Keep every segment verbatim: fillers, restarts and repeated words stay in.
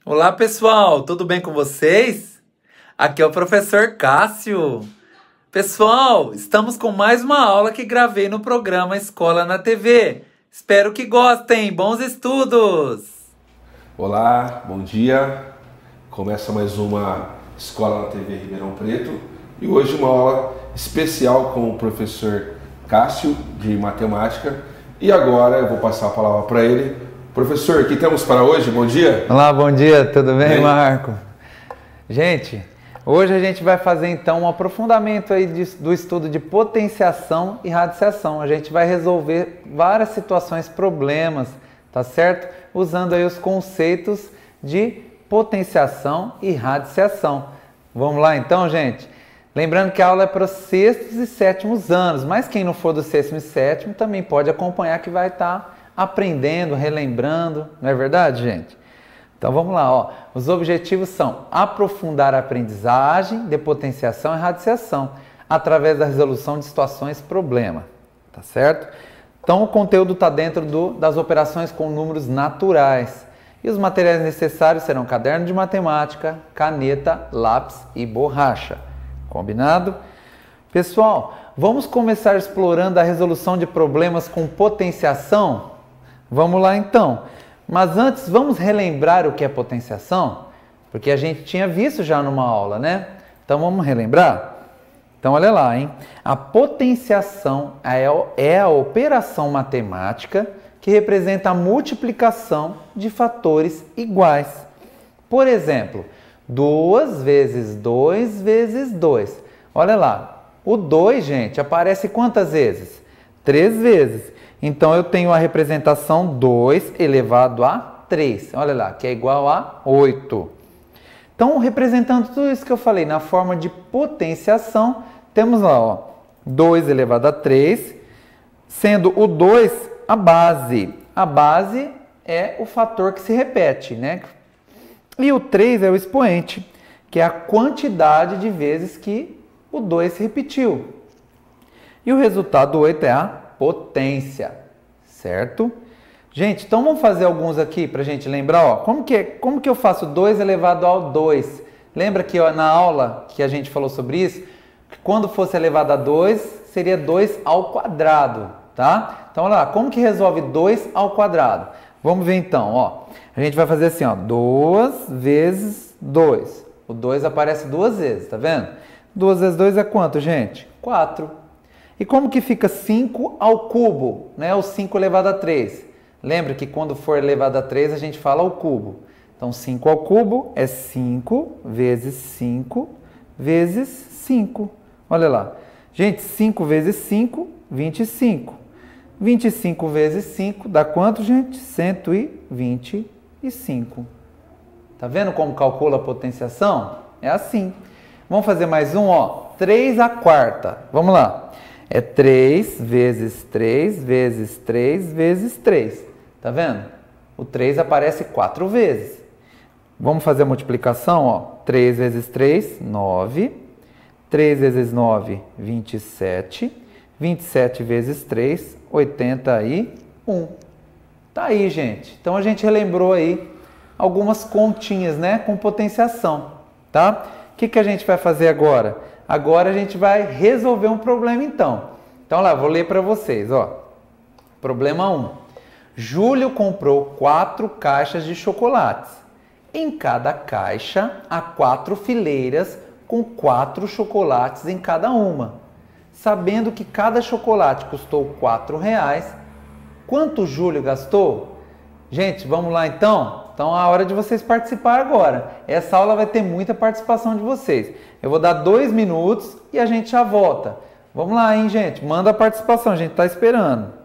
Olá, pessoal, tudo bem com vocês? Aqui é o professor Cássio. Pessoal, estamos com mais uma aula que gravei no programa Escola na T V. Espero que gostem. Bons estudos! Olá, bom dia. Começa mais uma Escola na T V Ribeirão Preto e hoje uma aula especial com o professor Cássio de matemática. E agora eu vou passar a palavra para ele. Professor, o que temos para hoje? Bom dia. Olá, bom dia, tudo bem, bem? Marco? Gente, hoje a gente vai fazer então um aprofundamento aí de, do estudo de potenciação e radiciação. A gente vai resolver várias situações, problemas, tá certo? Usando aí os conceitos de potenciação e radiciação. Vamos lá então, gente? Lembrando que a aula é para os sextos e sétimos anos, mas quem não for do sétimo e sétimo também pode acompanhar que vai estar aprendendo, relembrando, não é verdade, gente? Então vamos lá, ó. Os objetivos são aprofundar a aprendizagem de potenciação e radiciação através da resolução de situações problema, tá certo? Então o conteúdo está dentro do, das operações com números naturais e os materiais necessários serão caderno de matemática, caneta, lápis e borracha. Combinado? Pessoal, vamos começar explorando a resolução de problemas com potenciação? Vamos lá então. Mas antes, vamos relembrar o que é potenciação? Porque a gente tinha visto já numa aula, né? Então vamos relembrar? Então olha lá, hein? A potenciação é a operação matemática que representa a multiplicação de fatores iguais. Por exemplo, dois vezes dois vezes dois. Olha lá, o dois, gente, aparece quantas vezes? Três vezes. Então, eu tenho a representação dois elevado a três. Olha lá, que é igual a oito. Então, representando tudo isso que eu falei na forma de potenciação, temos lá, ó, dois elevado a três, sendo o dois a base. A base é o fator que se repete, né? E o três é o expoente, que é a quantidade de vezes que o dois se repetiu. E o resultado do oito é a potência, certo? Gente, então vamos fazer alguns aqui para a gente lembrar, ó. Como que, é, como que eu faço dois elevado ao dois? Lembra que ó, na aula que a gente falou sobre isso, que quando fosse elevado a dois, seria dois ao quadrado, tá? Então, olha lá, como que resolve dois ao quadrado? Vamos ver então, ó. A gente vai fazer assim, ó, duas vezes dois. O dois aparece duas vezes, tá vendo? duas vezes dois é quanto, gente? quatro. E como que fica cinco ao cubo, né? O cinco elevado a três. Lembra que quando for elevado a três, a gente fala ao cubo. Então, cinco ao cubo é cinco vezes cinco vezes cinco. Olha lá. Gente, cinco vezes cinco, vinte e cinco. vinte e cinco vezes cinco dá quanto, gente? cento e vinte e cinco. Tá vendo como calcula a potenciação? É assim. Vamos fazer mais um, ó. três à quarta. Vamos lá. É três vezes três vezes três vezes três. Tá vendo? O três aparece quatro vezes. Vamos fazer a multiplicação, ó. três vezes três, nove. três vezes nove, vinte e sete. vinte e sete vezes três, oitenta e um. Tá aí, gente. Então a gente relembrou aí algumas continhas, né, com potenciação, tá? O que que a gente vai fazer agora? Agora a gente vai resolver um problema então. Então lá, vou ler para vocês, ó. Problema um. Júlio comprou quatro caixas de chocolates. Em cada caixa há quatro fileiras com quatro chocolates em cada uma. Sabendo que cada chocolate custou quatro reais, quanto o Júlio gastou? Gente, vamos lá então? Então é a hora de vocês participar agora. Essa aula vai ter muita participação de vocês. Eu vou dar dois minutos e a gente já volta. Vamos lá, hein, gente? Manda a participação, a gente está esperando.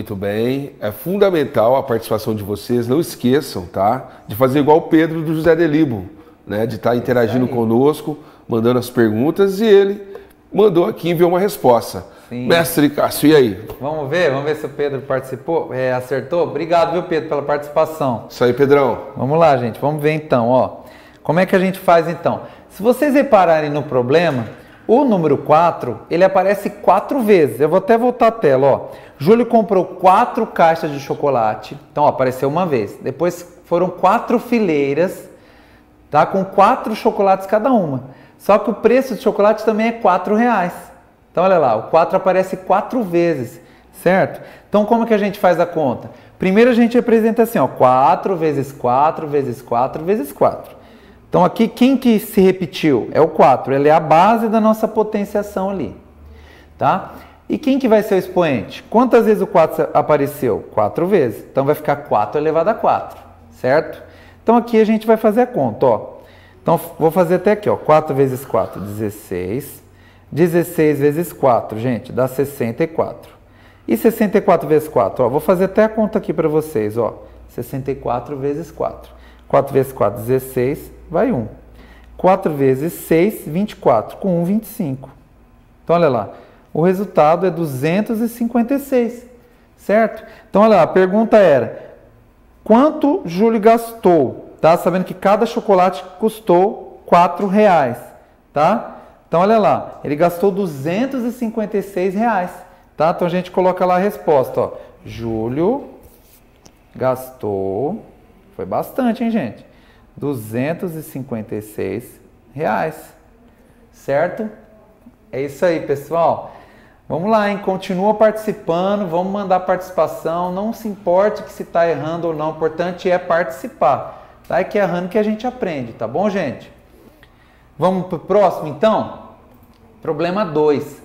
Muito bem. É fundamental a participação de vocês. Não esqueçam, tá? De fazer igual o Pedro do José Delibo, né? De estar interagindo conosco, mandando as perguntas e ele mandou aqui e enviou uma resposta. Sim. Mestre Cássio, e aí? Vamos ver, vamos ver se o Pedro participou, é, acertou. Obrigado, viu, Pedro, pela participação. Isso aí, Pedrão. Vamos lá, gente, vamos ver então, ó. Como é que a gente faz então? Se vocês repararem no problema, o número quatro, ele aparece quatro vezes. Eu vou até voltar a tela, ó. Júlio comprou quatro caixas de chocolate. Então, ó, apareceu uma vez. Depois foram quatro fileiras, tá? Com quatro chocolates cada uma. Só que o preço de chocolate também é quatro reais. Então, olha lá, o quatro aparece quatro vezes, certo? Então, como que a gente faz a conta? Primeiro a gente representa assim, ó, quatro vezes quatro vezes quatro vezes quatro. Então, aqui, quem que se repetiu? É o quatro, ele é a base da nossa potenciação ali, tá? E quem que vai ser o expoente? Quantas vezes o quatro apareceu? quatro vezes. Então, vai ficar quatro elevado a quatro, certo? Então, aqui a gente vai fazer a conta, ó. Então, vou fazer até aqui, ó, quatro vezes quatro, dezesseis. dezesseis vezes quatro, gente, dá sessenta e quatro. E sessenta e quatro vezes quatro, ó, vou fazer até a conta aqui para vocês, ó. sessenta e quatro vezes quatro. quatro vezes quatro, dezesseis, vai um. quatro vezes seis, vinte e quatro, com um, vinte e cinco. Então, olha lá, o resultado é duzentos e cinquenta e seis, certo? Então, olha lá, a pergunta era, quanto Júlio gastou? Tá? Sabendo que cada chocolate custou quatro reais, tá? Então, olha lá, ele gastou duzentos e cinquenta e seis reais, tá? Então, a gente coloca lá a resposta, ó. Júlio gastou, foi bastante, hein, gente? duzentos e cinquenta e seis reais, certo? É isso aí, pessoal. Vamos lá, hein? Continua participando, vamos mandar participação. Não se importe que se está errando ou não, o importante é participar, tá? É que errando que a gente aprende, tá bom, gente? Vamos para o próximo, então? Problema dois.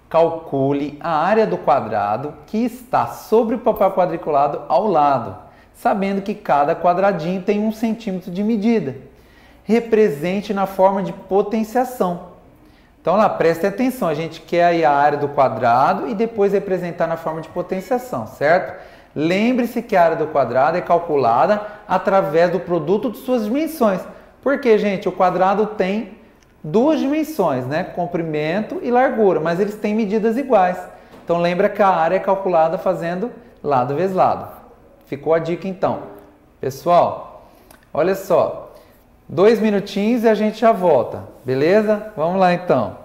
Calcule a área do quadrado que está sobre o papel quadriculado ao lado, sabendo que cada quadradinho tem um centímetro de medida. Represente na forma de potenciação. Então, lá, preste atenção, a gente quer aí a área do quadrado e depois representar na forma de potenciação, certo? Lembre-se que a área do quadrado é calculada através do produto de suas dimensões. Porque, gente, o quadrado tem duas dimensões, né? Comprimento e largura, mas eles têm medidas iguais. Então, lembra que a área é calculada fazendo lado vezes lado. Ficou a dica, então. Pessoal, olha só. Dois minutinhos e a gente já volta, beleza? Vamos lá, então.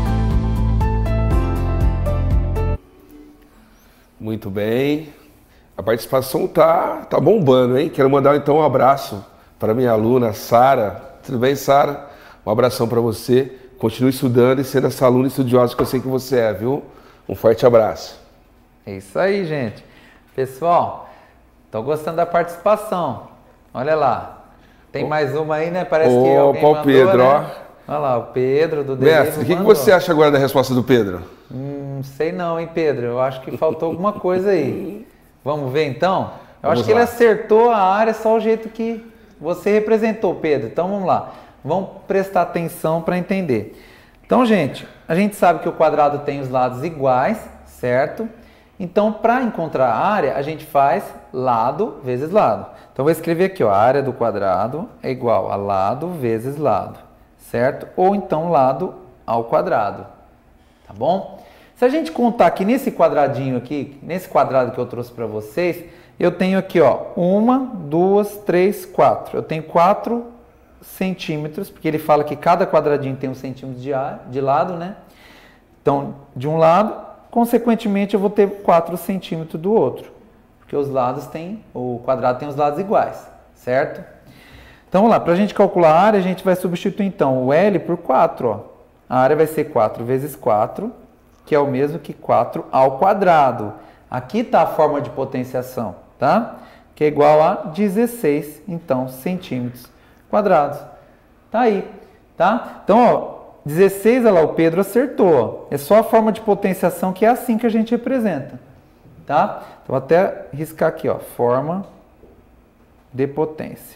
Muito bem. A participação tá, tá bombando, hein? Quero mandar então um abraço para minha aluna, Sara. Tudo bem, Sara? Um abração para você. Continue estudando e sendo essa aluna estudiosa que eu sei que você é, viu? Um forte abraço. É isso aí, gente. Pessoal, tô gostando da participação. Olha lá. Tem mais uma aí, né? Parece que alguém mandou, o Pedro, né? ó. Olha lá, o Pedro do Mestre, o que, que você acha agora da resposta do Pedro? Hum, não sei não, hein, Pedro? Eu acho que faltou alguma coisa aí. Vamos ver, então? Eu Vamos acho que lá. ele acertou a área só o jeito que você representou, Pedro. Então, vamos lá. Vamos prestar atenção para entender. Então, gente, a gente sabe que o quadrado tem os lados iguais, certo? Então, para encontrar a área, a gente faz lado vezes lado. Então, vou escrever aqui, ó, a área do quadrado é igual a lado vezes lado, certo? Ou então lado ao quadrado, tá bom? Se a gente contar aqui nesse quadradinho aqui, nesse quadrado que eu trouxe para vocês, eu tenho aqui, ó, uma, duas, três, quatro. Eu tenho quatro centímetros, porque ele fala que cada quadradinho tem um centímetro de, ar, de lado, né? Então, de um lado, consequentemente, eu vou ter quatro centímetros do outro, porque os lados têm, o quadrado tem os lados iguais, certo? Então, vamos lá, para a gente calcular a área, a gente vai substituir, então, o L por quatro, ó. A área vai ser quatro vezes quatro, que é o mesmo que quatro ao quadrado. Aqui está a forma de potenciação, tá? Que é igual a dezesseis, então, centímetros quadrados. Tá aí, tá? Então, ó, dezesseis, olha lá, o Pedro acertou. Ó. É só a forma de potenciação que é assim que a gente representa, tá? Então, vou até riscar aqui, ó, forma de potência.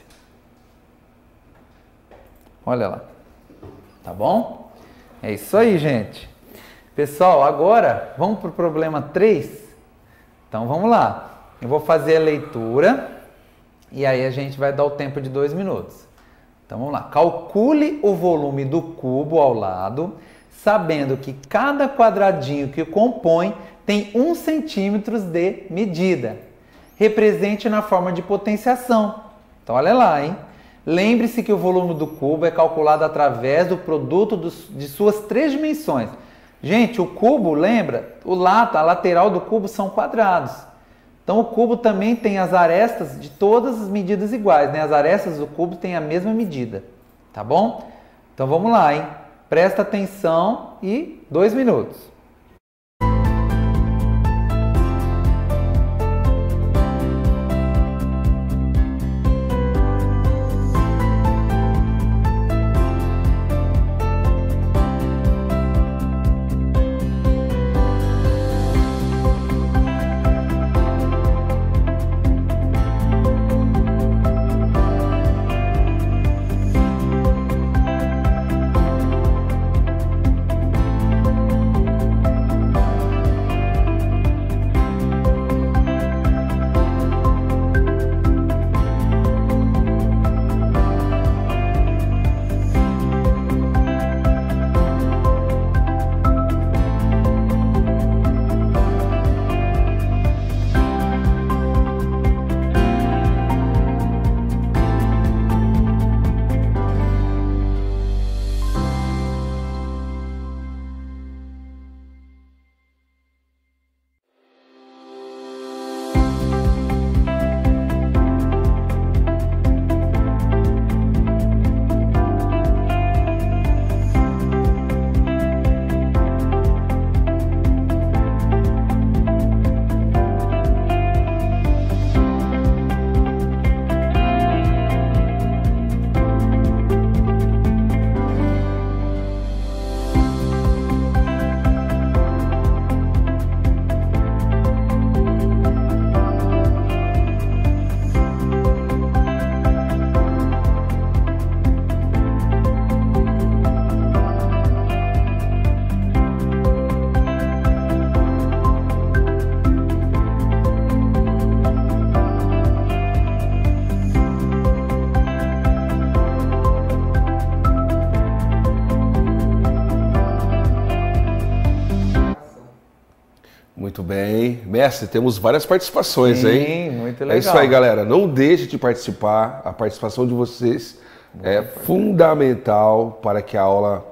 Olha lá. Tá bom? É isso aí, gente. Pessoal, agora vamos para o problema três. Então, vamos lá. Eu vou fazer a leitura e aí a gente vai dar o tempo de dois minutos. Então, vamos lá. Calcule o volume do cubo ao lado, sabendo que cada quadradinho que o compõe tem um centímetro de medida. Represente na forma de potenciação. Então, olha lá, hein? Lembre-se que o volume do cubo é calculado através do produto dos, de suas três dimensões. Gente, o cubo, lembra? O lado, a lateral do cubo são quadrados. Então, o cubo também tem as arestas de todas as medidas iguais, né? As arestas do cubo têm a mesma medida, tá bom? Então, vamos lá, hein? Presta atenção e dois minutos. Muito bem. Mestre, temos várias participações, Sim, hein? muito legal. É isso aí, galera. Não deixe de participar. A participação de vocês é fundamental para que a aula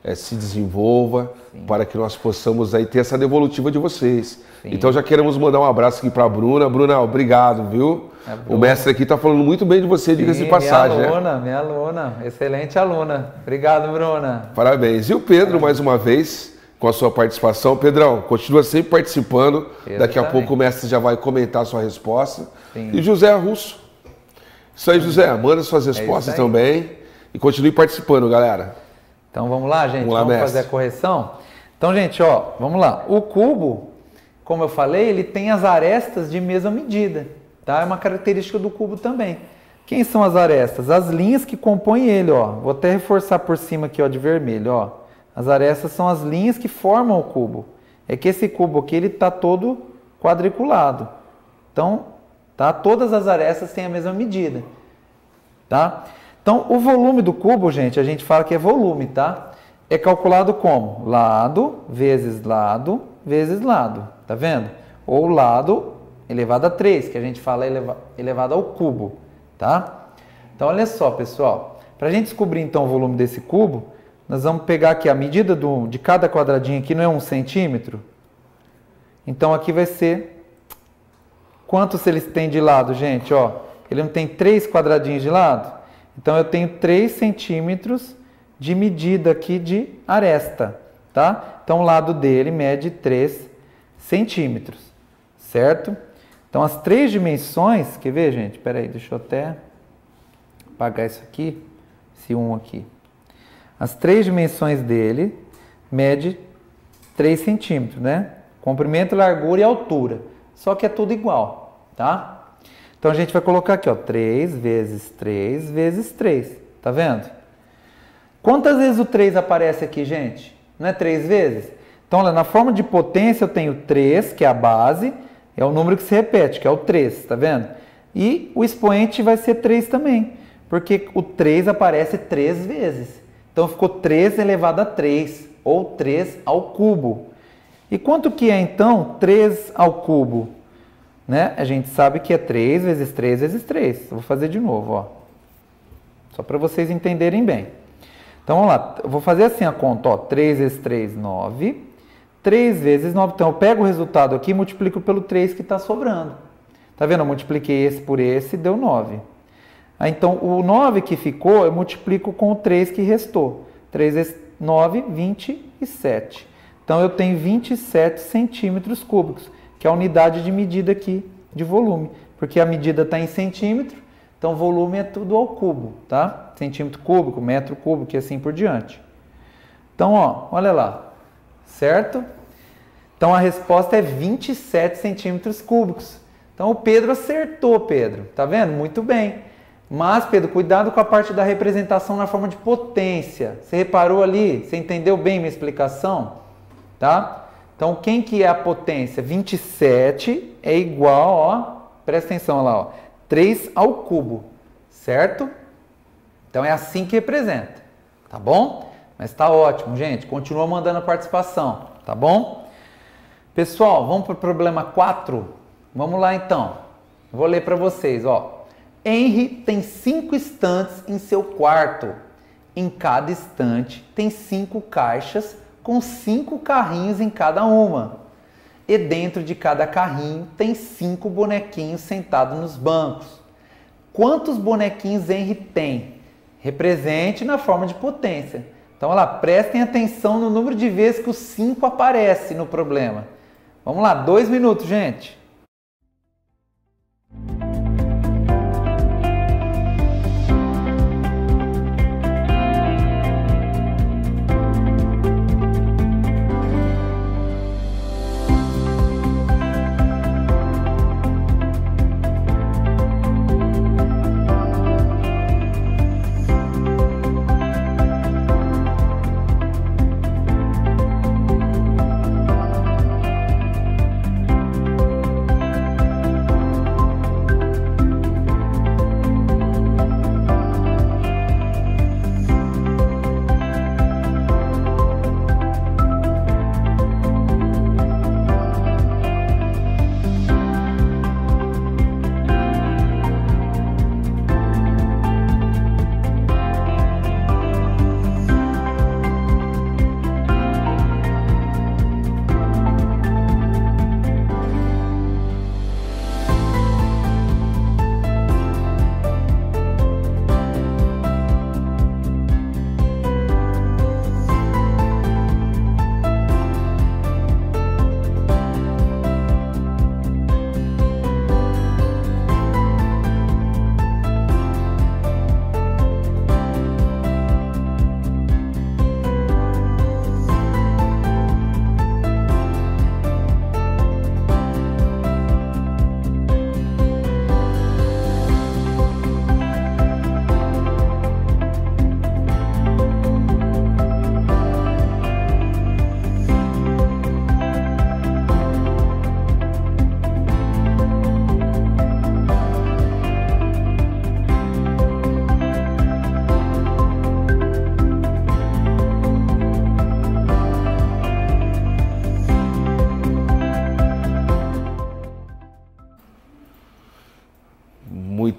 é, se desenvolva, sim, para que nós possamos aí ter essa devolutiva de vocês. Sim. Então já queremos mandar um abraço aqui para a Bruna. Bruna, obrigado, viu? É o mestre aqui está falando muito bem de você, diga-se de passagem. Minha aluna, né? minha aluna, excelente aluna. Obrigado, Bruna. Parabéns. E o Pedro, mais uma vez, com a sua participação. Pedrão, continua sempre participando. Pedro Daqui a também. pouco o mestre já vai comentar a sua resposta. Sim. E José Russo. Isso aí, José, manda suas respostas é também. E continue participando, galera. Então vamos lá, gente, vamos, lá, vamos fazer a correção. Então, gente, ó, vamos lá. O cubo, como eu falei, ele tem as arestas de mesma medida, tá? É uma característica do cubo também. Quem são as arestas? As linhas que compõem ele, ó. Vou até reforçar por cima aqui, ó, de vermelho, ó. As arestas são as linhas que formam o cubo. É que esse cubo aqui, ele tá todo quadriculado. Então, tá? Todas as arestas têm a mesma medida, tá? Então, o volume do cubo, gente, a gente fala que é volume, tá? É calculado como? Lado vezes lado vezes lado, tá vendo? Ou lado elevado a três, que a gente fala eleva, elevado ao cubo, tá? Então, olha só, pessoal. Para a gente descobrir, então, o volume desse cubo, nós vamos pegar aqui a medida do, de cada quadradinho aqui, não é um centímetro? Então, aqui vai ser... Quantos eles têm de lado, gente? Ó, ele não tem três quadradinhos de lado? Então, eu tenho três centímetros de medida aqui de aresta, tá? Então, o lado dele mede três centímetros, certo? Então, as três dimensões, quer ver, gente? Espera aí, deixa eu até apagar isso aqui, esse um aqui. As três dimensões dele mede três centímetros, né? Comprimento, largura e altura. Só que é tudo igual, tá? Então, a gente vai colocar aqui, ó, três vezes três vezes três. Tá vendo? Quantas vezes o três aparece aqui, gente? Não é três vezes? Então, olha, na forma de potência eu tenho três, que é a base, é o número que se repete, que é o três, tá vendo? E o expoente vai ser três também, porque o três aparece três vezes. Então, ficou três elevado a três, ou três ao cubo. E quanto que é, então, três ao cubo? Né? A gente sabe que é três vezes três vezes três. Eu vou fazer de novo, ó. Só para vocês entenderem bem. Então, vamos lá. Eu vou fazer assim a conta, ó. três vezes três, nove. três vezes nove. Então, eu pego o resultado aqui e multiplico pelo três que está sobrando. Tá vendo? Eu multipliquei esse por esse e deu nove. Aí, então, o nove que ficou, eu multiplico com o três que restou. três vezes nove, vinte e sete. Então, eu tenho vinte e sete centímetros cúbicos, que é a unidade de medida aqui de volume, porque a medida está em centímetro, então volume é tudo ao cubo, tá? Centímetro cúbico, metro cúbico e assim por diante. Então, ó, olha lá, certo? Então, a resposta é vinte e sete centímetros cúbicos. Então, o Pedro acertou, Pedro, tá vendo? Muito bem. Mas, Pedro, cuidado com a parte da representação na forma de potência. Você reparou ali? Você entendeu bem minha explicação? Tá? Então, quem que é a potência? vinte e sete é igual, ó, presta atenção lá, ó, três ao cubo, certo? Então, é assim que representa, tá bom? Mas tá ótimo, gente. Continua mandando a participação, tá bom? Pessoal, vamos para o problema quatro? Vamos lá, então. Vou ler para vocês, ó. Henry tem cinco estantes em seu quarto. Em cada estante tem cinco caixas com cinco carrinhos em cada uma. E dentro de cada carrinho tem cinco bonequinhos sentados nos bancos. Quantos bonequinhos Henry tem? Represente na forma de potência. Então, olha lá, prestem atenção no número de vezes que o cinco aparece no problema. Vamos lá, dois minutos, gente.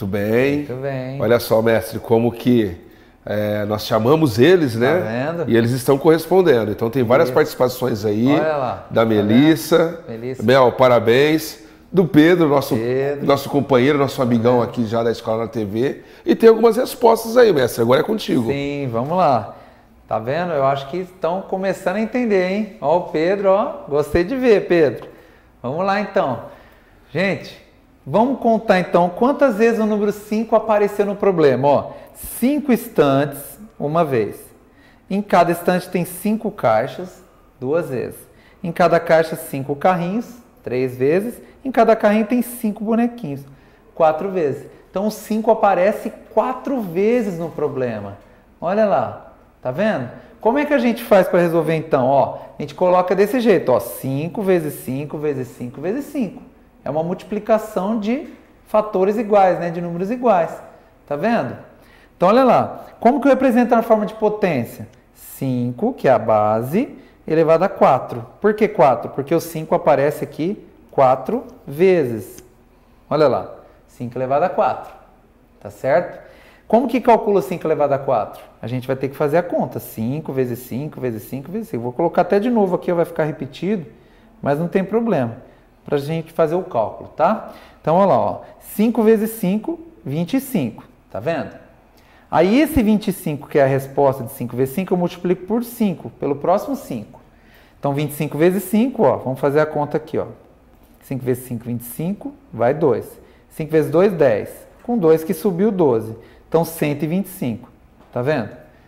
Muito bem. Muito bem. Olha só, mestre, como que é, nós chamamos eles, né? Tá vendo? E eles estão correspondendo. Então tem várias Isso. participações aí. Olha lá. Da Tá Melissa. Melissa. Mel, parabéns. Do Pedro, nosso, Pedro. nosso companheiro, nosso amigão aqui já da Escola na T V. E tem algumas respostas aí, mestre. Agora é contigo. Sim, vamos lá. Tá vendo? Eu acho que estão começando a entender, hein? Ó o Pedro, ó. Gostei de ver, Pedro. Vamos lá, então. Gente, vamos contar, então, quantas vezes o número cinco apareceu no problema. Ó, cinco estantes, uma vez. Em cada estante tem cinco caixas, duas vezes. Em cada caixa, cinco carrinhos, três vezes. Em cada carrinho tem cinco bonequinhos, quatro vezes. Então, o cinco aparece quatro vezes no problema. Olha lá, tá vendo? Como é que a gente faz para resolver, então? Ó, a gente coloca desse jeito, ó, cinco vezes cinco vezes cinco vezes cinco. É uma multiplicação de fatores iguais, né? De números iguais. Tá vendo? Então, olha lá. Como que eu represento na forma de potência? cinco, que é a base, elevado a quatro. Por que quatro? Porque o cinco aparece aqui quatro vezes. Olha lá. cinco elevado a quatro. Tá certo? Como que calcula cinco elevado a quatro? A gente vai ter que fazer a conta. cinco vezes cinco vezes cinco vezes cinco. Vou colocar até de novo aqui, vai ficar repetido, mas não tem problema. Para a gente fazer o cálculo, tá? Então, olha lá, ó. cinco vezes cinco, vinte e cinco. Tá vendo? Aí, esse vinte e cinco, que é a resposta de cinco vezes cinco, eu multiplico por cinco, pelo próximo cinco. Então, vinte e cinco vezes cinco, ó, vamos fazer a conta aqui, ó. cinco vezes cinco, vinte e cinco, vai dois. cinco vezes dois, dez. Com dois que subiu, doze. Então, cento e vinte e cinco. Tá vendo?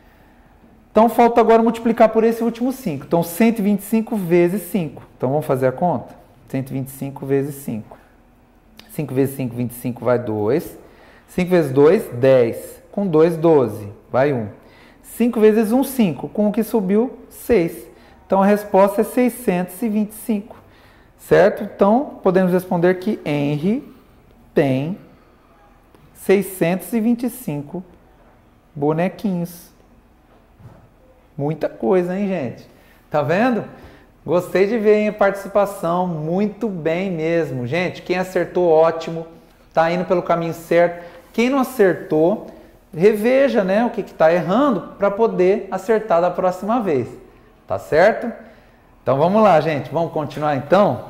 Então, falta agora multiplicar por esse último cinco. Então, cento e vinte e cinco vezes cinco. Então, vamos fazer a conta? cento e vinte e cinco vezes cinco. cinco vezes cinco, vinte e cinco, vai dois. cinco vezes dois, dez. Com dois, doze. Vai um. cinco vezes um, cinco. Com o que subiu, seis. Então, a resposta é seiscentos e vinte e cinco. Certo? Então, podemos responder que Henry tem seiscentos e vinte e cinco bonequinhos. Muita coisa, hein, gente? Tá vendo? Gostei de ver a participação, muito bem mesmo. Gente, quem acertou, ótimo, tá indo pelo caminho certo. Quem não acertou, reveja, né, o que está errando para poder acertar da próxima vez. Tá certo? Então vamos lá, gente. Vamos continuar então?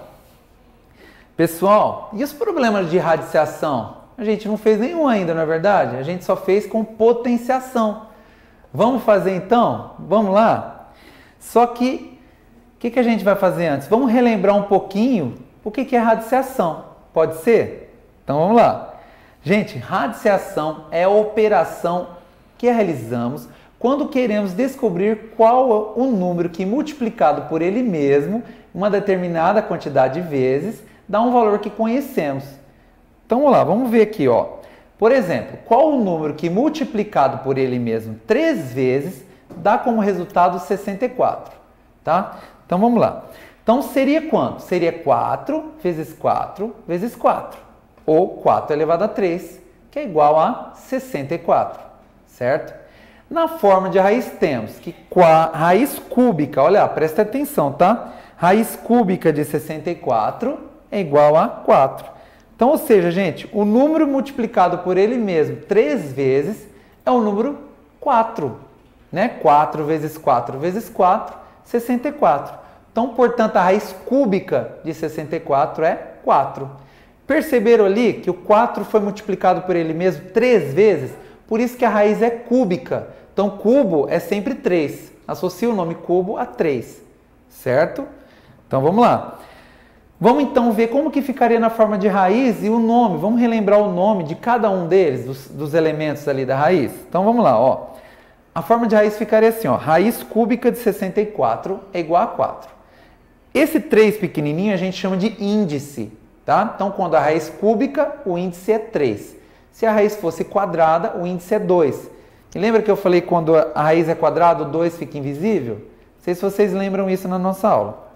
Pessoal, e os problemas de radiciação? A gente não fez nenhum ainda, não é verdade? A gente só fez com potenciação. Vamos fazer então? Vamos lá? Só que o que, que a gente vai fazer antes? Vamos relembrar um pouquinho o que, que é radiciação. Pode ser? Então vamos lá. Gente, radiciação é a operação que realizamos quando queremos descobrir qual o número que, multiplicado por ele mesmo, uma determinada quantidade de vezes, dá um valor que conhecemos. Então vamos lá, vamos ver aqui, ó. Por exemplo, qual o número que, multiplicado por ele mesmo três vezes, dá como resultado sessenta e quatro, tá? Então vamos lá. Então seria quanto? Seria quatro vezes quatro vezes quatro, ou quatro elevado a três, que é igual a sessenta e quatro, certo? Na forma de raiz temos que raiz cúbica, olha, presta atenção, tá? Raiz cúbica de sessenta e quatro é igual a quatro. Então, ou seja, gente, o número multiplicado por ele mesmo três vezes é o número quatro, né? quatro vezes quatro vezes quatro, sessenta e quatro. Então, portanto, a raiz cúbica de sessenta e quatro é quatro. Perceberam ali que o quatro foi multiplicado por ele mesmo três vezes? Por isso que a raiz é cúbica. Então, cubo é sempre três. Associa o nome cubo a três, certo? Então, vamos lá. Vamos então ver como que ficaria na forma de raiz e o nome. Vamos relembrar o nome de cada um deles, dos, dos elementos ali da raiz. Então, vamos lá, ó. A forma de raiz ficaria assim, ó. Raiz cúbica de sessenta e quatro é igual a quatro. Esse três pequenininho a gente chama de índice, tá? Então, quando a raiz cúbica, o índice é três. Se a raiz fosse quadrada, o índice é dois. E lembra que eu falei que quando a raiz é quadrada, o dois fica invisível? Não sei se vocês lembram isso na nossa aula.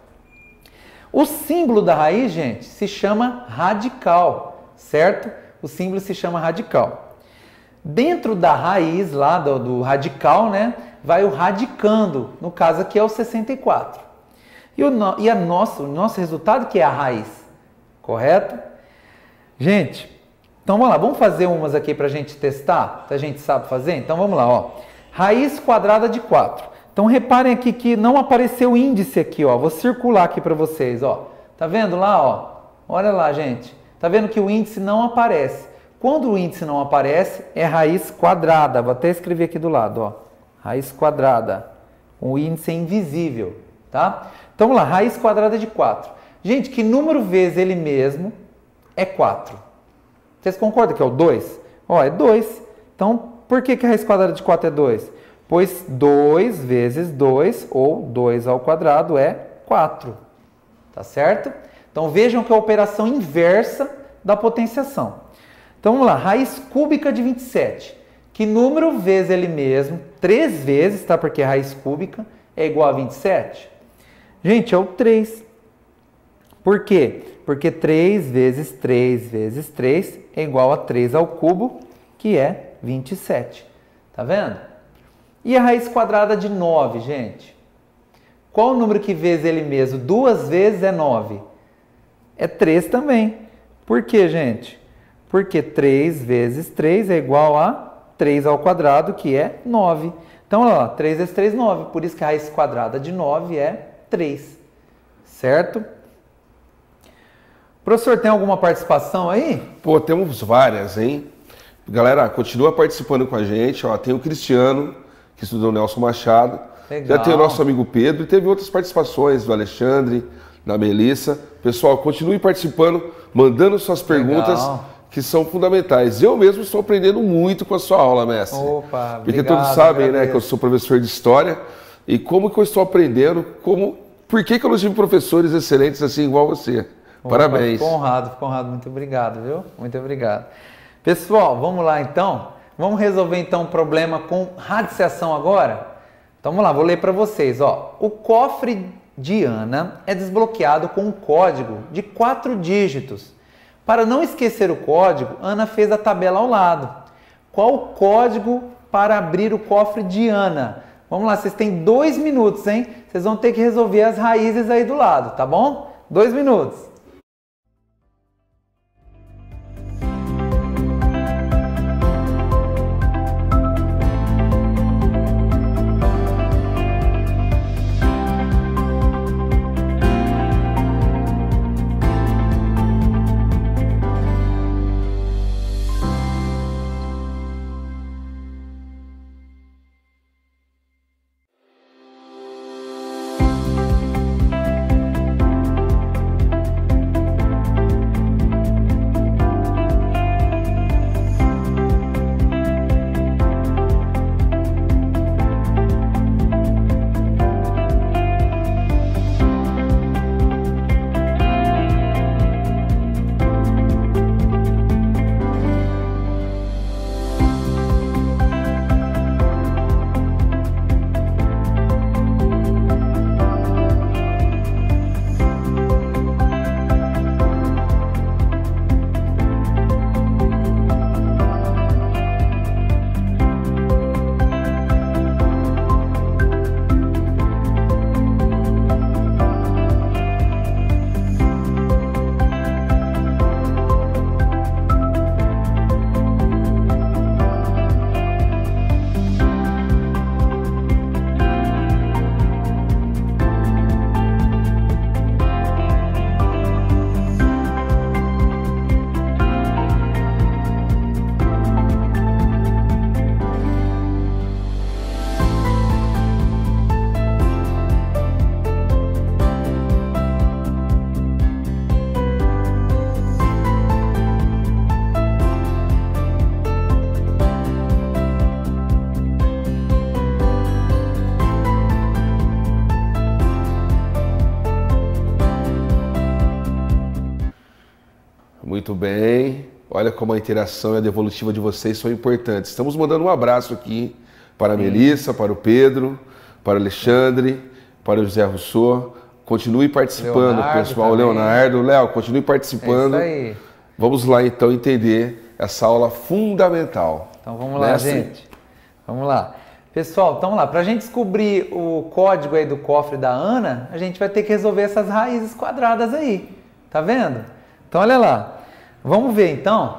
O símbolo da raiz, gente, se chama radical, certo? O símbolo se chama radical. Dentro da raiz, lá do, do radical, né, vai o radicando, no caso aqui é o sessenta e quatro. E o, no, e a nosso, o nosso resultado que é a raiz, correto? Gente, Então vamos lá, vamos fazer umas aqui para a gente testar? Se a gente sabe fazer? Então vamos lá, ó. Raiz quadrada de quatro. Então reparem aqui que não apareceu o índice aqui, ó. Vou circular aqui para vocês, ó. Tá vendo lá, ó? Olha lá, gente. Tá vendo que o índice não aparece. Quando o índice não aparece, é raiz quadrada. Vou até escrever aqui do lado, ó. Raiz quadrada. O índice é invisível, tá? Então vamos lá, raiz quadrada de quatro. Gente, que número vezes ele mesmo é quatro? Vocês concordam que é o dois? Ó, é dois. Então, por que que a raiz quadrada de quatro é dois? Pois dois vezes dois, ou dois ao quadrado, é quatro. Tá certo? Então, vejam que é a operação inversa da potenciação. Então, vamos lá. Raiz cúbica de vinte e sete. Que número vezes ele mesmo, três vezes, tá? Porque a raiz cúbica é igual a vinte e sete. Gente, é o três. Por quê? Porque três vezes três vezes três é igual a três ao cubo, que é vinte e sete. Tá vendo? E a raiz quadrada de nove, gente? Qual o número que vezes ele mesmo duas vezes é nove? É três também. Por quê, gente? Porque três vezes três é igual a três ao quadrado, que é nove. Então, olha lá, três vezes três, nove. Por isso que a raiz quadrada de nove é três. Certo? Professor, tem alguma participação aí? Pô, temos várias, hein? Galera, continua participando com a gente. Ó, tem o Cristiano, que estudou Nelson Machado. Legal. Já tem o nosso amigo Pedro. E teve outras participações do Alexandre, da Melissa. Pessoal, continue participando, mandando suas perguntas, Legal. Que são fundamentais. Eu mesmo estou aprendendo muito com a sua aula, mestre. Opa, Porque obrigado, todos sabem, agradeço. né, que eu sou professor de História. E como que eu estou aprendendo, como... por que que eu não tive professores excelentes assim igual você? Opa, Parabéns. Fico honrado, fico honrado. Muito obrigado, viu? Muito obrigado. Pessoal, vamos lá então. Vamos resolver então o problema com radiciação agora? Então vamos lá, vou ler para vocês. Ó. O cofre de Ana é desbloqueado com um código de quatro dígitos. Para não esquecer o código, Ana fez a tabela ao lado. Qual o código para abrir o cofre de Ana? Vamos lá, vocês têm dois minutos, hein? Vocês vão ter que resolver as raízes aí do lado, tá bom? Dois minutos. Muito bem. Olha como a interação e a devolutiva de vocês são importantes. Estamos mandando um abraço aqui para a Melissa, para o Pedro, para o Alexandre, para o José Rousseau. Continue participando, Leonardo pessoal. também. Leonardo, Léo, continue participando. É isso aí. Vamos lá então entender essa aula fundamental. Então vamos lá, Mestre? gente. Vamos lá. Pessoal, então vamos lá. Para a gente descobrir o código aí do cofre da Ana, a gente vai ter que resolver essas raízes quadradas aí. Tá vendo? Então olha lá. Vamos ver então.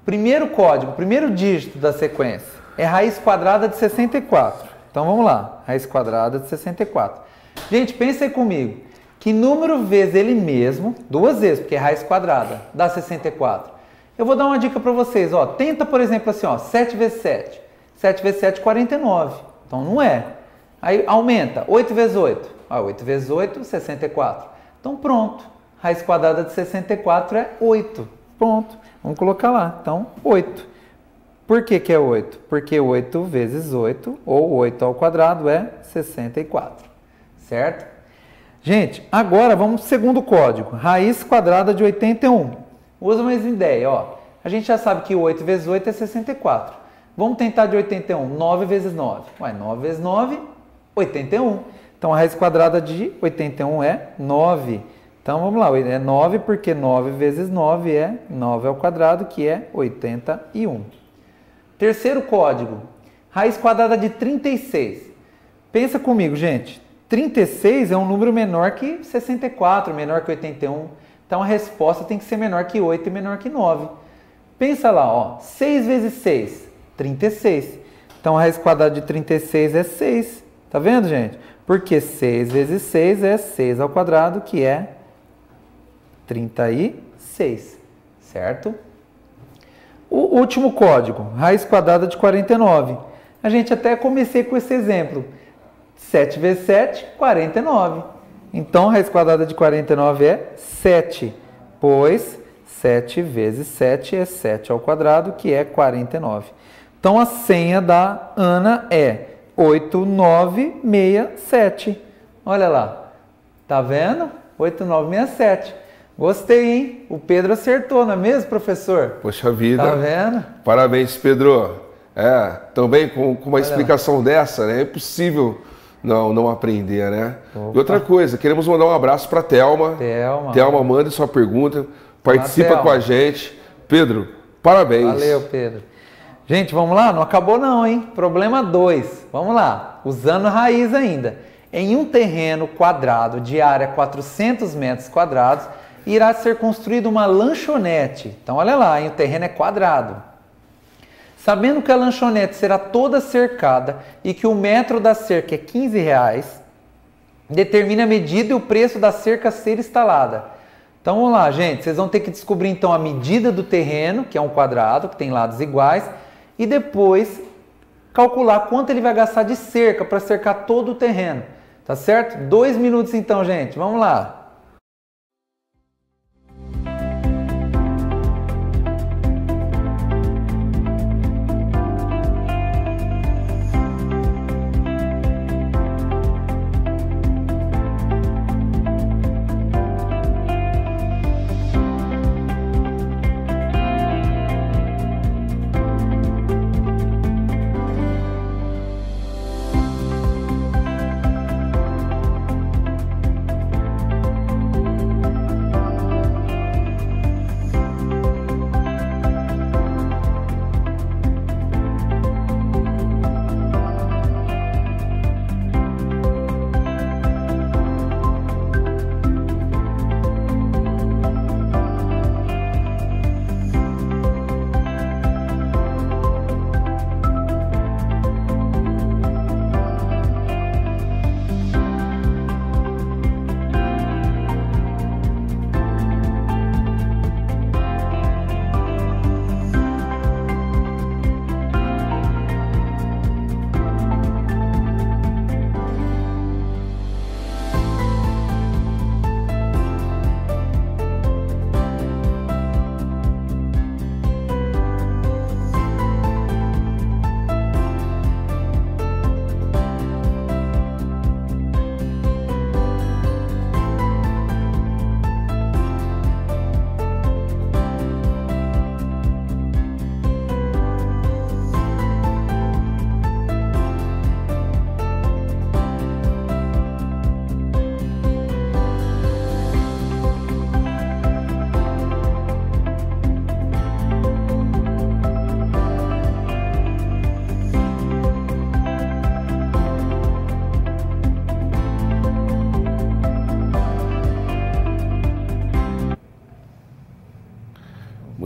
primeiro código, primeiro dígito da sequência é raiz quadrada de sessenta e quatro. Então vamos lá, raiz quadrada de sessenta e quatro. Gente, pensa aí comigo, que número vezes ele mesmo, duas vezes, porque é raiz quadrada, dá sessenta e quatro. Eu vou dar uma dica para vocês, ó, tenta, por exemplo, assim, ó, sete vezes sete. sete vezes sete, quarenta e nove. Então não é. Aí aumenta, oito vezes oito. Ah, oito vezes oito, sessenta e quatro. Então pronto, raiz quadrada de sessenta e quatro é oito. Pronto, vamos colocar lá. Então, oito. Por que que é oito? Porque oito vezes oito, ou oito ao quadrado, é sessenta e quatro. Certo? Gente, agora vamos para o segundo código. Raiz quadrada de oitenta e um. Usa mais uma ideia, ó. A gente já sabe que oito vezes oito é sessenta e quatro. Vamos tentar de oitenta e um. nove vezes nove. Ué, nove vezes nove, oitenta e um. Então, a raiz quadrada de oitenta e um é nove. Então, vamos lá. É nove porque nove vezes nove é nove ao quadrado, que é oitenta e um. Terceiro código. Raiz quadrada de trinta e seis. Pensa comigo, gente. trinta e seis é um número menor que sessenta e quatro, menor que oitenta e um. Então, a resposta tem que ser menor que oito e menor que nove. Pensa lá, ó. seis vezes seis, trinta e seis. Então, a raiz quadrada de trinta e seis é seis. Tá vendo, gente? Porque seis vezes seis é seis ao quadrado, que é trinta e seis. Certo? O último código, raiz quadrada de quarenta e nove. A gente até comecei com esse exemplo. sete vezes sete, quarenta e nove. Então, a raiz quadrada de quarenta e nove é sete, pois sete vezes sete é sete ao quadrado, que é quarenta e nove. Então, a senha da Ana é oito nove seis sete. Olha lá. Tá vendo? oito nove seis sete. Gostei, hein? O Pedro acertou, não é mesmo, professor? Poxa vida. Tá vendo? Parabéns, Pedro. É, também com, com uma Olha explicação lá. dessa, né? É impossível não, não aprender, né? Opa. E outra coisa, queremos mandar um abraço para a Thelma. Thelma. Thelma, mande sua pergunta, participa Olá, com a gente. Pedro, parabéns. Valeu, Pedro. Gente, vamos lá? Não acabou não, hein? Problema dois. Vamos lá. Usando a raiz ainda. Em um terreno quadrado de área quatrocentos metros quadrados, irá ser construída uma lanchonete. Então, olha lá, hein? O terreno é quadrado. Sabendo que a lanchonete será toda cercada e que o metro da cerca é quinze reais, determine a medida e o preço da cerca a ser instalada. Então, vamos lá, gente. Vocês vão ter que descobrir, então, a medida do terreno, que é um quadrado, que tem lados iguais, e depois calcular quanto ele vai gastar de cerca para cercar todo o terreno. Tá certo? Dois minutos, então, gente. Vamos lá.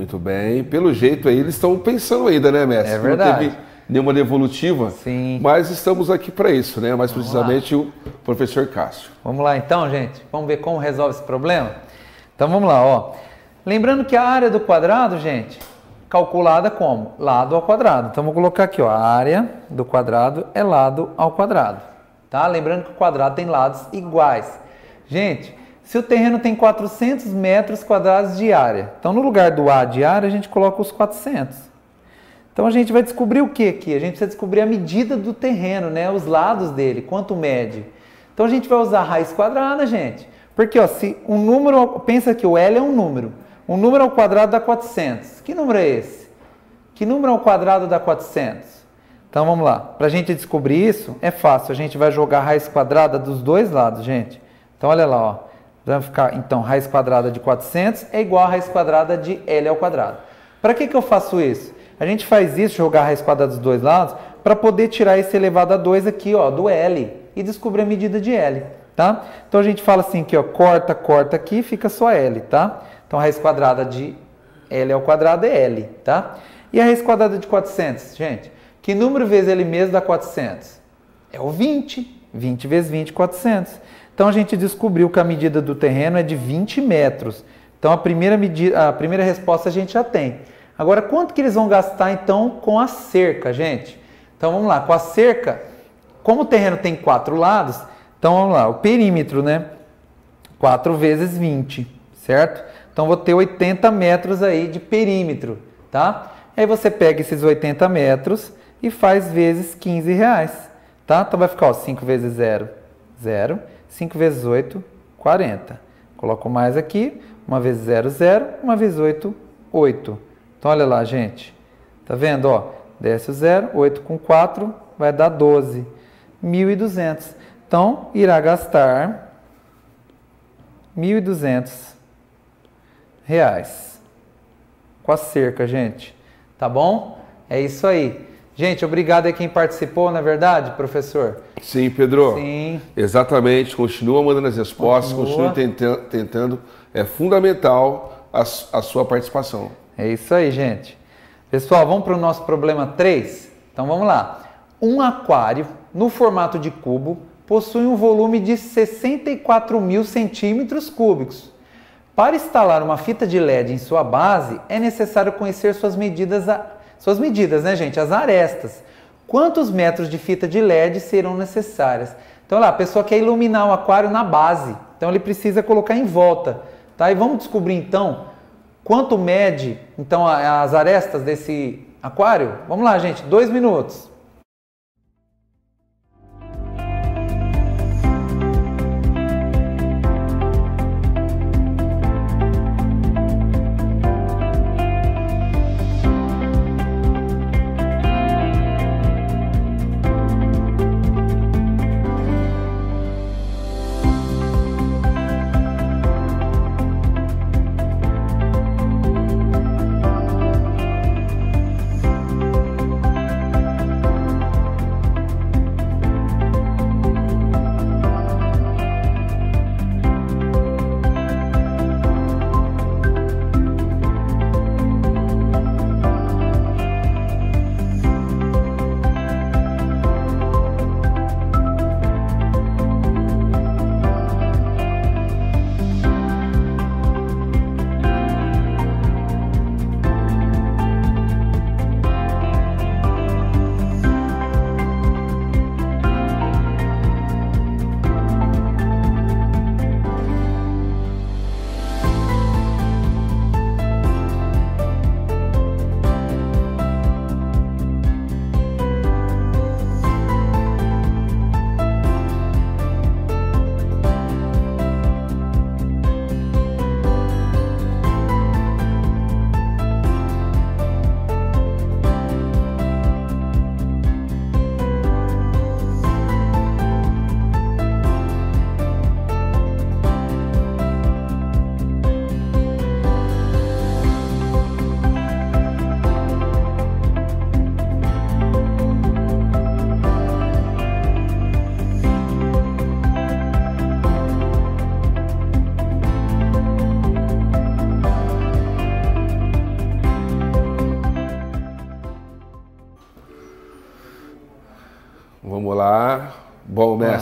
Muito bem. Pelo jeito aí, eles estão pensando ainda, né, mestre? É verdade. Não teve nenhuma devolutiva. Sim. Mas estamos aqui para isso, né? Mais Vamos precisamente lá. O professor Cássio. Vamos lá então, gente. Vamos ver como resolve esse problema? Então vamos lá, ó. Lembrando que a área do quadrado, gente, calculada como? Lado ao quadrado. Então vou colocar aqui, ó. A área do quadrado é lado ao quadrado. Tá? Lembrando que o quadrado tem lados iguais. Gente, se o terreno tem quatrocentos metros quadrados de área, então no lugar do A de área a gente coloca os quatrocentos. Então a gente vai descobrir o que aqui? A gente precisa descobrir a medida do terreno, né? Os lados dele, quanto mede. Então a gente vai usar a raiz quadrada, gente. Porque ó, se um número, pensa que o L é um número. Um número ao quadrado dá quatrocentos. Que número é esse? Que número ao quadrado dá quatrocentos? Então vamos lá. Para a gente descobrir isso, é fácil. A gente vai jogar a raiz quadrada dos dois lados, gente. Então olha lá, ó. Vai ficar, então, raiz quadrada de quatrocentos é igual a raiz quadrada de L ao quadrado. Para que que eu faço isso? A gente faz isso, jogar a raiz quadrada dos dois lados, para poder tirar esse elevado a dois aqui, ó, do L, e descobrir a medida de L, tá? Então a gente fala assim aqui, ó, corta, corta aqui, fica só L, tá? Então a raiz quadrada de L ao quadrado é L, tá? E a raiz quadrada de quatrocentos, gente? Que número vezes L mesmo dá quatrocentos? É o vinte. vinte vezes vinte, quatrocentos. Então a gente descobriu que a medida do terreno é de vinte metros. Então a primeira, medida, a primeira resposta a gente já tem. Agora, quanto que eles vão gastar então com a cerca, gente? Então vamos lá, com a cerca, como o terreno tem quatro lados, então vamos lá, o perímetro, né? quatro vezes vinte, certo? Então vou ter oitenta metros aí de perímetro, tá? Aí você pega esses oitenta metros e faz vezes quinze reais, tá? Então vai ficar, ó, cinco vezes zero, zero. cinco vezes oito, quarenta. Coloco mais aqui, uma vezes zero, zero, uma vezes oito, oito. Então, olha lá, gente. Tá vendo, ó? Desce o zero, oito com quatro vai dar doze. mil e duzentos. Então, irá gastar mil e duzentos reais com a cerca, gente. Tá bom? É isso aí. Gente, obrigado a quem participou, não é verdade, professor? Sim, Pedro. Sim. Exatamente. Continua mandando as respostas, Continua. continue tentando, tentando. É fundamental a, a sua participação. É isso aí, gente. Pessoal, vamos para o nosso problema três? Então vamos lá. Um aquário no formato de cubo possui um volume de sessenta e quatro mil centímetros cúbicos. Para instalar uma fita de L E D em sua base, é necessário conhecer suas medidas a Suas medidas, né, gente? As arestas. Quantos metros de fita de L E D serão necessárias? Então, lá, a pessoa quer iluminar o aquário na base. Então, ele precisa colocar em volta. Tá? E vamos descobrir, então, quanto mede então, as arestas desse aquário? Vamos lá, gente. Dois minutos.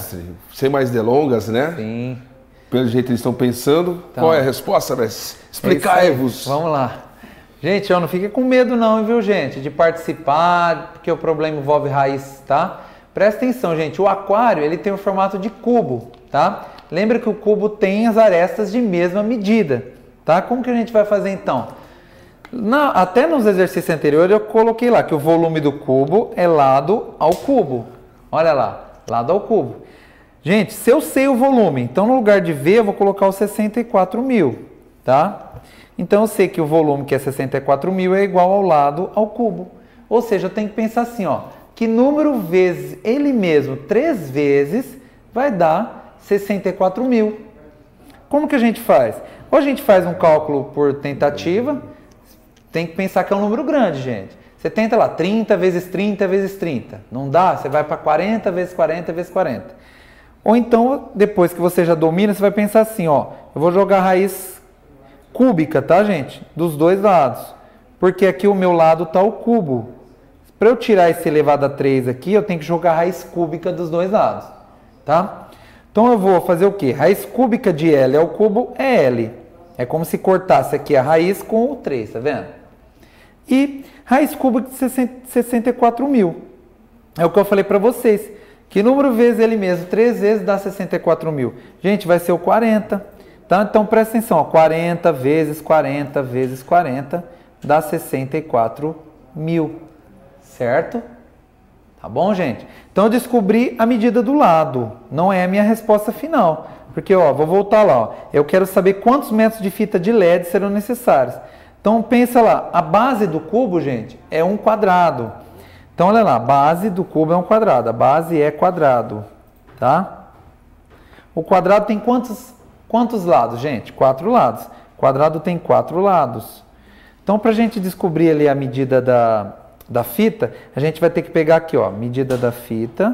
mestre, sem mais delongas, né? Sim. Pelo jeito eles estão pensando. Então, qual é a resposta, mestre? Explicai-vos. É Vamos lá. Gente, ó, não fique com medo não, viu, gente? De participar, porque o problema envolve raiz, tá? Presta atenção, gente. O aquário, ele tem o formato de cubo, tá? Lembra que o cubo tem as arestas de mesma medida, tá? Como que a gente vai fazer, então? Na, até nos exercícios anteriores eu coloquei lá que o volume do cubo é lado ao cubo. Olha lá, lado ao cubo. Gente, se eu sei o volume, então no lugar de V eu vou colocar o sessenta e quatro mil, tá? Então eu sei que o volume, que é sessenta e quatro mil, é igual ao lado ao cubo. Ou seja, eu tenho que pensar assim, ó, que número vezes ele mesmo, três vezes, vai dar sessenta e quatro mil. Como que a gente faz? Ou a gente faz um cálculo por tentativa, tem que pensar que é um número grande, gente. Você tenta lá, trinta vezes trinta vezes trinta. Não dá? Você vai para quarenta vezes quarenta vezes quarenta. Ou então, depois que você já domina, você vai pensar assim, ó. Eu vou jogar raiz cúbica, tá, gente? Dos dois lados. Porque aqui o meu lado tá o cubo. Para eu tirar esse elevado a três aqui, eu tenho que jogar raiz cúbica dos dois lados, tá? Então eu vou fazer o quê? Raiz cúbica de L ao cubo é L. É como se cortasse aqui a raiz com o três, tá vendo? E raiz cúbica de sessenta e quatro mil. É o que eu falei para vocês. Que número vezes ele mesmo? três vezes dá sessenta e quatro mil. Gente, vai ser o quarenta. Tá? Então presta atenção. Ó. quarenta vezes quarenta vezes quarenta dá sessenta e quatro mil. Certo? Tá bom, gente? Então eu descobri a medida do lado. Não é a minha resposta final. Porque, ó, vou voltar lá. Ó. Eu quero saber quantos metros de fita de L E D serão necessários. Então, pensa lá, a base do cubo, gente, é um quadrado. Então, olha lá, a base do cubo é um quadrado. A base é quadrado, tá? O quadrado tem quantos, quantos lados, gente? Quatro lados. O quadrado tem quatro lados. Então, para a gente descobrir ali a medida da, da fita, a gente vai ter que pegar aqui, ó, medida da fita,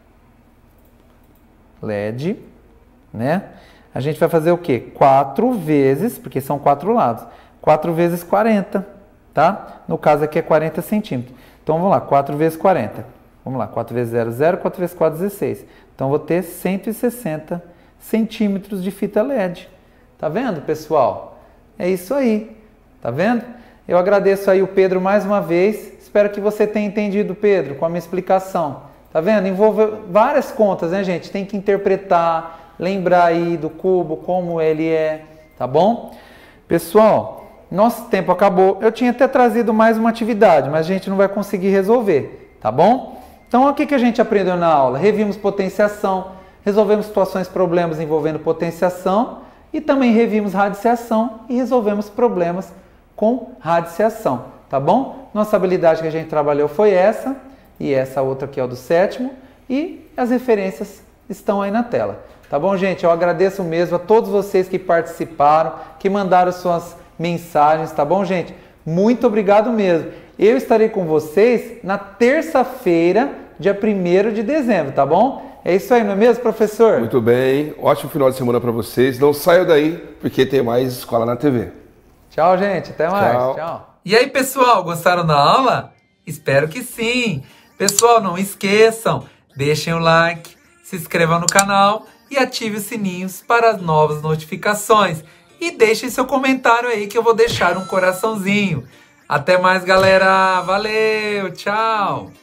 L E D, né? A gente vai fazer o quê? quatro vezes, porque são quatro lados. quatro vezes quarenta, tá? No caso aqui é quarenta centímetros. Então vamos lá, quatro vezes quarenta. Vamos lá, quatro vezes zero, zero, quatro vezes quatro, dezesseis. Então vou ter cento e sessenta centímetros de fita L E D. Tá vendo, pessoal? É isso aí. Tá vendo? Eu agradeço aí o Pedro mais uma vez. Espero que você tenha entendido, Pedro, com a minha explicação. Tá vendo? Envolve várias contas, né, gente? Tem que interpretar, lembrar aí do cubo, como ele é, tá bom? Pessoal, nosso tempo acabou. Eu tinha até trazido mais uma atividade, mas a gente não vai conseguir resolver, tá bom? Então, o que, que a gente aprendeu na aula? Revimos potenciação, resolvemos situações, problemas envolvendo potenciação e também revimos radiciação e resolvemos problemas com radiciação, tá bom? Nossa habilidade que a gente trabalhou foi essa e essa outra aqui é o do sétimo e as referências estão aí na tela. Tá bom, gente? Eu agradeço mesmo a todos vocês que participaram, que mandaram suas mensagens, tá bom, gente? Muito obrigado mesmo. Eu estarei com vocês na terça-feira, dia primeiro de dezembro, tá bom? É isso aí, não é mesmo, professor? Muito bem. Ótimo final de semana para vocês. Não saiam daí, porque tem mais Escola na T V. Tchau, gente. Até mais. Tchau. Tchau. E aí, pessoal, gostaram da aula? Espero que sim. Pessoal, não esqueçam, deixem o like, se inscrevam no canal e ative os sininhos para as novas notificações. E deixem seu comentário aí que eu vou deixar um coraçãozinho. Até mais, galera. Valeu, tchau.